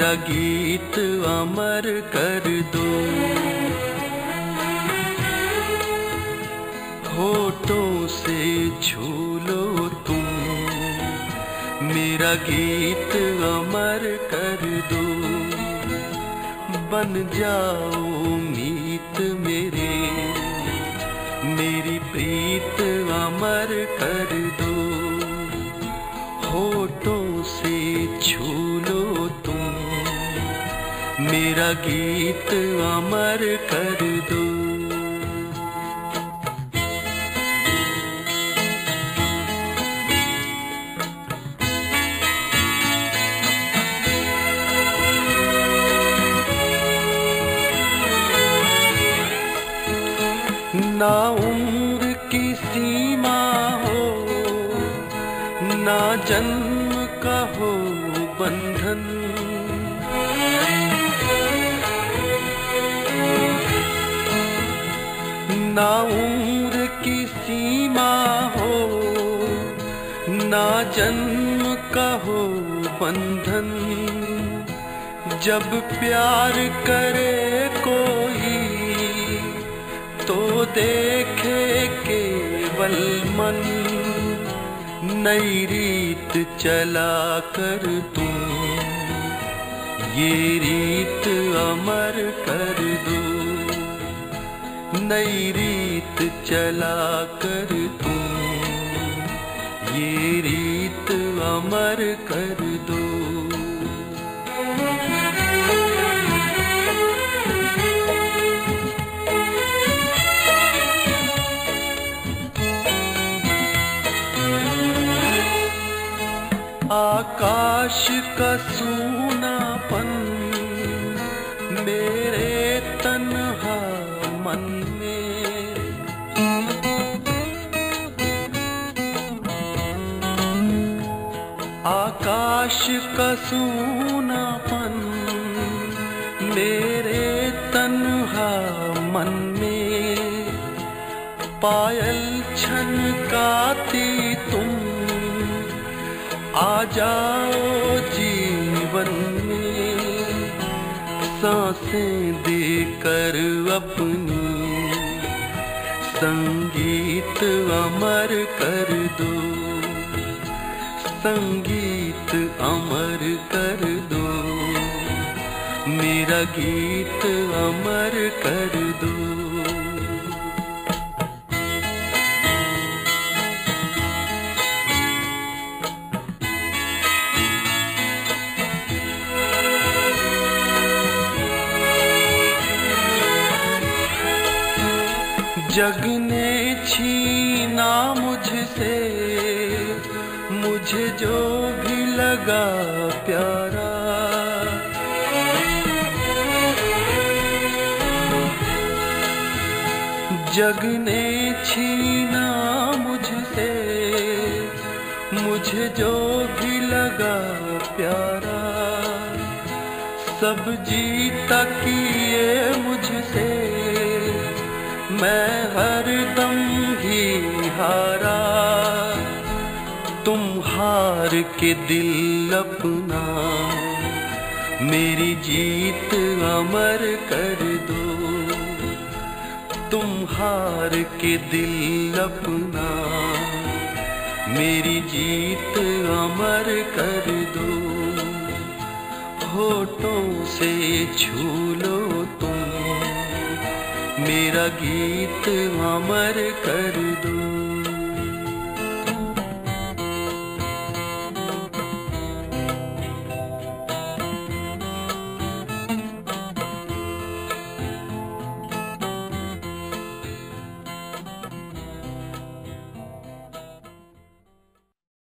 मेरा गीत अमर कर दो। होठों से छू लो तुम, मेरा गीत अमर कर दो। बन जाओ मीत मेरे, मेरी प्रीत अमर कर दो। होठों से छू लो तुम, मेरा गीत अमर कर दो। ना उम्र की सीमा हो, ना जन्म का हो बंधन। ना उम्र की सीमा हो, ना जन्म का हो बंधन। जब प्यार करे कोई तो देखे केवल मन। नई रीत चला कर तुम, ये रीत अमर कर दो। नई रीत चला कर तुम, ये रीत अमर कर दो। आकाश का सूनापन मेरे तन्हा मन में। आकाश का सूनापन मेरे तन्हा मन में। पायल छनकाती तुम, आ जाओ जीवन में। सांसें देकर अपनी, संगीत अमर कर दो। संगीत अमर कर दो, मेरा गीत अमर कर दो। जग ने छीना मुझसे, मुझे जो भी लगा प्यारा। जग ने छीना मुझसे, मुझे जो भी लगा प्यारा। सब जीता किए मुझसे, मैं हरदम ही हारा। तुम हार के दिल अपना, मेरी जीत अमर कर दो। तुम हार के दिल अपना, मेरी जीत अमर कर दो। होठों से छू लो तुम, मेरा गीत अमर कर दो।